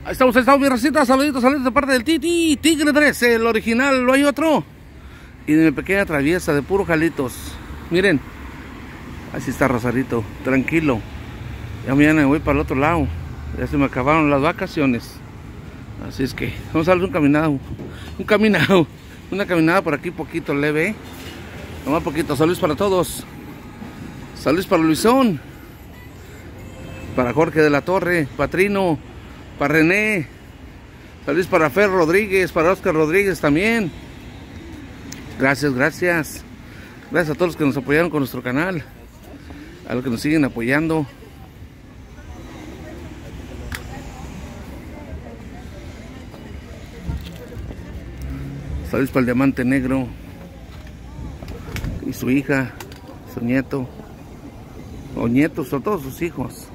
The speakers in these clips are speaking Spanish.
Ahí estamos, mi racita. Saluditos de parte del Titi Tigre 13, el original. ¿No hay otro? Y de mi pequeña traviesa de puro jalitos. Miren, así está Rosarito, tranquilo. Ya mañana me voy para el otro lado. Ya se me acabaron las vacaciones. Así es que vamos a darle una caminada por aquí poquito leve. Nomás poquito. Saludos para todos. Saludos para Luisón, para Jorge de la Torre, Patrino, para René. Saludos para Fer Rodríguez, para Oscar Rodríguez también. Gracias. Gracias a todos los que nos apoyaron con nuestro canal, a los que nos siguen apoyando. Saludos para el Diamante Negro y su hija, su nieto, o nietos, o todos sus hijos.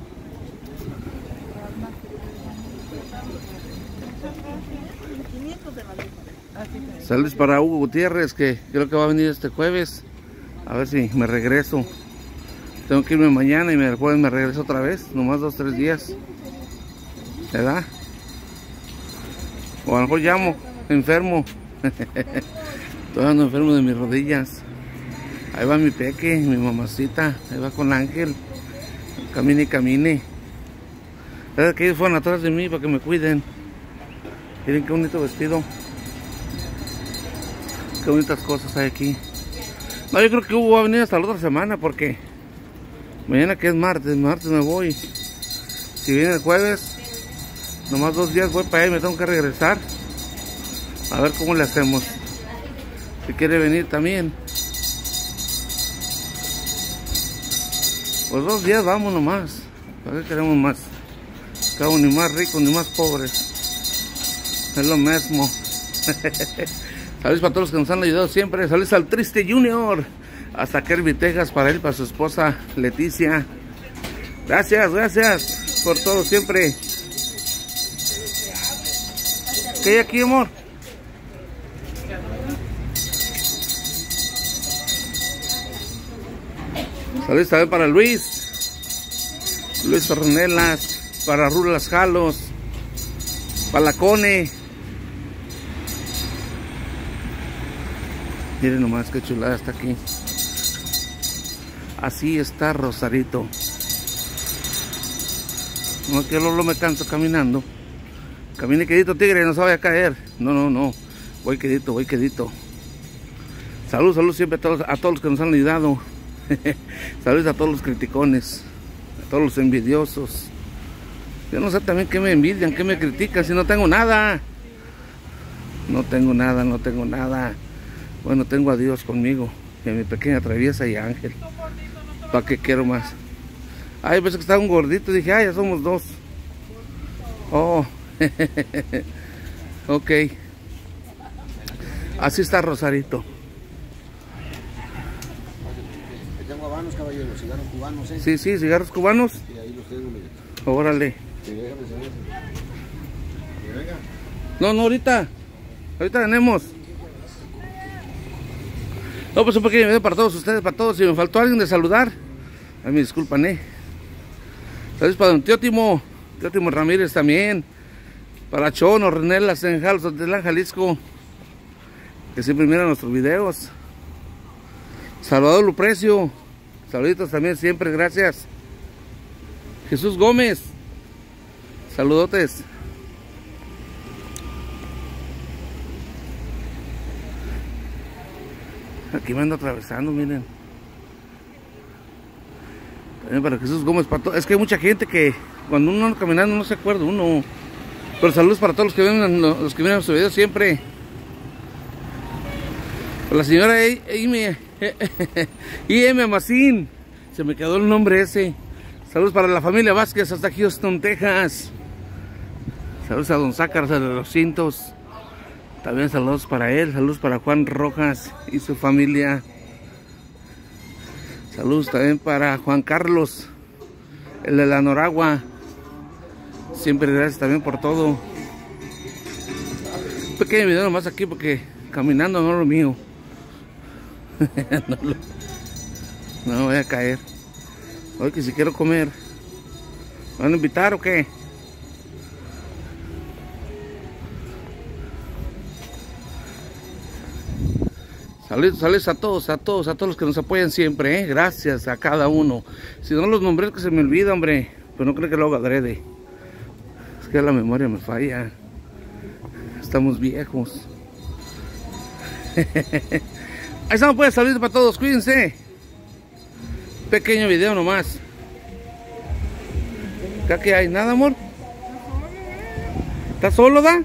Saludos para Hugo Gutiérrez, que creo que va a venir este jueves. A ver si me regreso. Tengo que irme mañana y el jueves me regreso otra vez. Nomás 2 o 3 días, ¿verdad? O a lo mejor llamo enfermo. Todavía ando enfermo de mis rodillas. Ahí va mi peque, mi mamacita. Ahí va con Ángel. Camine y camine. ¿Verdad que ellos fueron atrás de mí para que me cuiden? Miren qué bonito vestido. Qué bonitas cosas hay aquí. No, yo creo que Hugo va a venir hasta la otra semana, porque mañana, que es martes me voy. Si viene el jueves, nomás 2 días voy para allá y me tengo que regresar. A ver cómo le hacemos. Si quiere venir también, pues 2 días vamos nomás. ¿Para qué queremos más? Cabo, ni más ricos ni más pobres. Es lo mismo. Saludos para todos los que nos han ayudado siempre. Saludos al Triste Junior, hasta Kirby, Texas, para él, para su esposa Leticia. Gracias por todo siempre. ¿Qué hay aquí, amor? Saludos también para Luis Ornelas, para Rulas Jalos, para la Cone. Miren nomás qué chulada está aquí. Así está Rosarito. No, que no me canso caminando. Camine quedito, tigre, no se vaya a caer. No. Voy quedito. Saludos siempre a todos los que nos han ayudado. Saludos a todos los criticones, a todos los envidiosos. Yo no sé también qué me envidian, qué me critican, si no tengo nada. No tengo nada. Bueno, tengo a Dios conmigo, y a mi pequeña traviesa y a Ángel. ¿Para qué quiero más? Ay, pensé que estaba un gordito, dije, ya somos 2. Oh, ok. Así está Rosarito. Tengo habanos, caballero, cigarros cubanos, ¿eh? Sí, cigarros cubanos. Y ahí los tengo, mire. Órale. Sí, déjame enseñar. Venga. No, ahorita tenemos. No, pues un pequeño video para todos ustedes, para todos. Si me faltó alguien de saludar, ay, me disculpan, Saludos para don Teótimo Ramírez también. Para Chono, Renelas en Jalisco, que siempre miran nuestros videos. Salvador Luprecio, saluditos también siempre, gracias. Jesús Gómez, saludotes. Aquí me ando atravesando, miren. También para Jesús Gómez, es que hay mucha gente que cuando uno anda caminando no se acuerda uno. Pero saludos para todos los que ven nuestros videos siempre. Para la señora I.M. Amacín, se me quedó el nombre ese. Saludos para la familia Vázquez hasta Houston, Texas. Saludos a don Zácaras de los Cintos. También saludos para él. Saludos para Juan Rojas y su familia. Saludos también para Juan Carlos, el de la Noragua. Siempre gracias también por todo. Un pequeño video nomás aquí porque caminando no es lo mío. No voy a caer. Oye, que si quiero comer, ¿me van a invitar o qué? Saludos a todos los que nos apoyan siempre, gracias a cada uno. Si no los nombré, que se me olvida, hombre, pero no creo que lo haga adrede. Es que la memoria me falla. Estamos viejos. Ahí estamos, pues, saludos para todos, cuídense. Pequeño video nomás. ¿Acá qué hay? ¿Nada, amor? ¿Estás solo, da?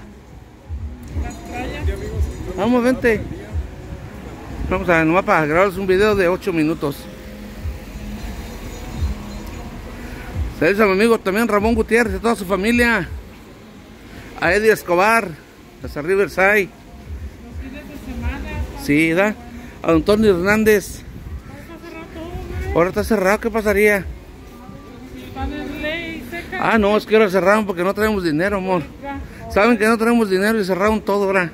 Vamos, vente. Vamos a nomás para grabarles un video de 8 minutos. Saludos a mi amigo también Ramón Gutiérrez y a toda su familia. A Eddie Escobar, hasta Riverside. Sí, da. A don Tony Hernández. Ahora está cerrado, ¿qué pasaría? Ah, no, es que ahora cerraron porque no traemos dinero, amor. Saben que no traemos dinero y cerraron todo ahora.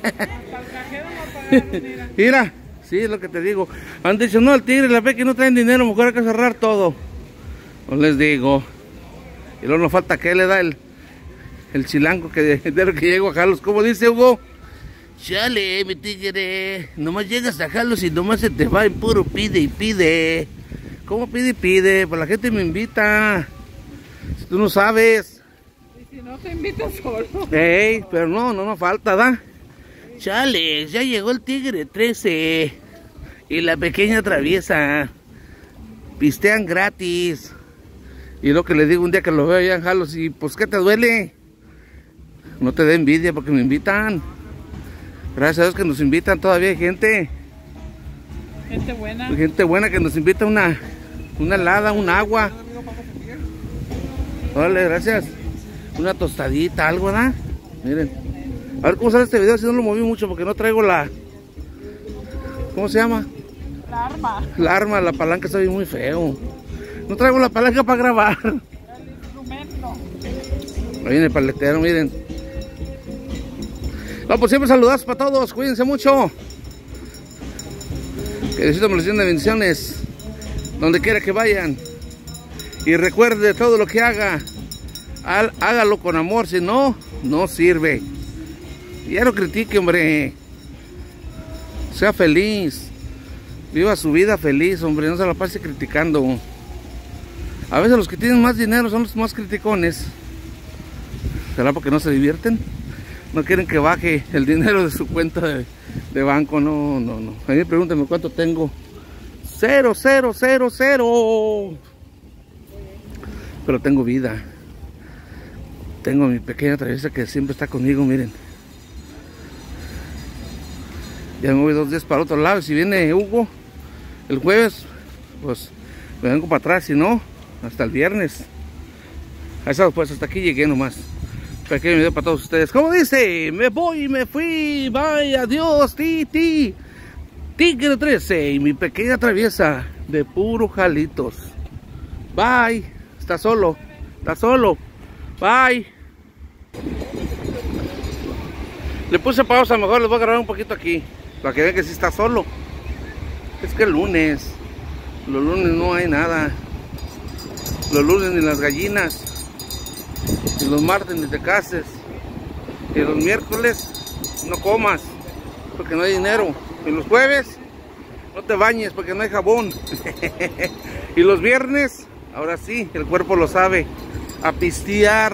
Mira, sí, es lo que te digo. Han dicho, no, el tigre y la Peque no traen dinero, mejor hay que cerrar todo. No les digo. Y luego nos falta que le da el chilango que de lo que llego a Jalos. ¿Cómo dice Hugo? Chale, mi tigre, nomás llegas a Jalos y nomás se te va en puro pide y pide. ¿Cómo pide y pide? Pues la gente me invita. Si tú no sabes. Y si no te invito solo. Ey, pero no falta, ¿da? Chale, ya llegó el tigre 13 y la pequeña traviesa. Pistean gratis. Y lo que le digo un día que lo veo allá en Jalos, y pues ¿qué te duele? No te dé envidia porque me invitan. Gracias a Dios que nos invitan, todavía hay gente. Gente buena. Gente buena que nos invita una helada, un agua. Órale, gracias. Una tostadita, algo, ¿verdad? Miren. A ver cómo sale este video, si no lo moví mucho porque no traigo la... ¿Cómo se llama? La arma. La arma, la palanca está bien muy feo. No traigo la palanca para grabar. El instrumento. Ahí viene el paletero, miren. No, pues siempre saludos para todos, cuídense mucho. Que Diosito me les dé bendiciones donde quiera que vayan. Y recuerde, todo lo que haga, hágalo con amor, si no, no sirve. Y ya no critique, hombre. Sea feliz. Viva su vida feliz, hombre, no se la pase criticando. A veces los que tienen más dinero son los más criticones. ¿Será porque no se divierten? No quieren que baje el dinero de su cuenta de banco. No. A mí pregúntenme cuánto tengo. 0. Pero tengo vida. Tengo mi pequeña traviesa que siempre está conmigo, miren. Ya me voy 2 días para otro lado. Y si viene Hugo el jueves, pues me vengo para atrás. Si no, hasta el viernes. Ahí está, pues hasta aquí llegué nomás. Pequeño video para todos ustedes. ¿Cómo dice? Me voy, me fui. Bye, adiós, Tigre 13 y mi pequeña traviesa de puro Jalitos. Bye. Está solo. Bye. Le puse pausa, mejor les voy a grabar un poquito aquí. Para que vean que sí está solo. Es que el lunes. Los lunes no hay nada. Los lunes ni las gallinas. Y los martes ni te cases. Y los miércoles no comas porque no hay dinero. Y los jueves no te bañes porque no hay jabón. Y los viernes, ahora sí, el cuerpo lo sabe, a pistear.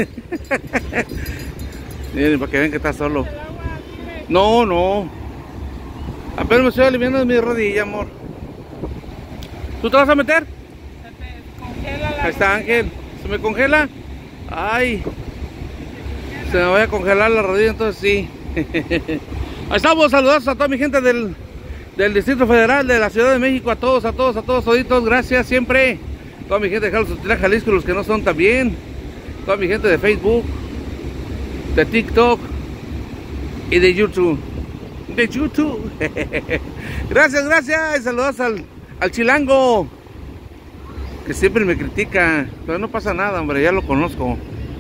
Miren, para que vean que está solo. No. Apenas me estoy aliviando de mi rodilla, amor. ¿Tú te vas a meter? Se te congela la Ahí está Ángel. ¿Se me congela? Ay, se me va a congelar la rodilla, entonces sí. Ahí estamos, saludos a toda mi gente del Distrito Federal, de la Ciudad de México, a todos, toditos, gracias siempre. Toda mi gente de Jalos, Jalisco, los que no son también. Toda mi gente de Facebook, de TikTok y de YouTube. Gracias, y saludos al chilango, que siempre me critica, pero no pasa nada, hombre, ya lo conozco.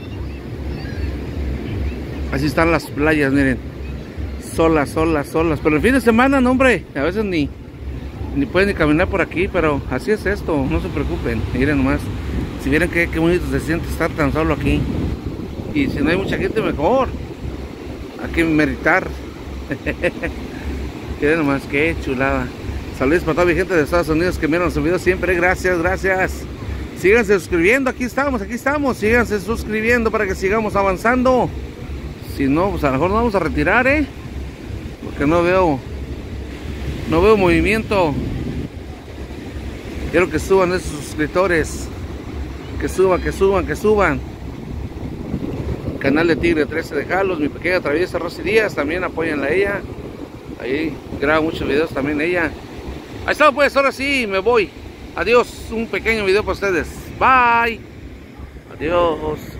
Así están las playas, miren, solas, pero el fin de semana, no, hombre, a veces ni pueden ni caminar por aquí, pero así es esto, no se preocupen. Miren nomás, si vieran qué bonito se siente estar tan solo aquí, y si no hay mucha gente, mejor, hay que meritar. Miren nomás, qué chulada. Saludos para toda mi gente de Estados Unidos que miran los videos siempre. Gracias, gracias. Síganse suscribiendo, aquí estamos. Síganse suscribiendo para que sigamos avanzando. Si no, pues a lo mejor nos vamos a retirar, porque no veo movimiento. Quiero que suban esos suscriptores. Que suban. Canal de Tigre 13 de Jalos, mi pequeña traviesa Rosy Díaz, también apóyenla a ella. Ahí graba muchos videos también ella. Ahí está, pues, ahora sí, me voy. Adiós, un pequeño video para ustedes. Bye. Adiós.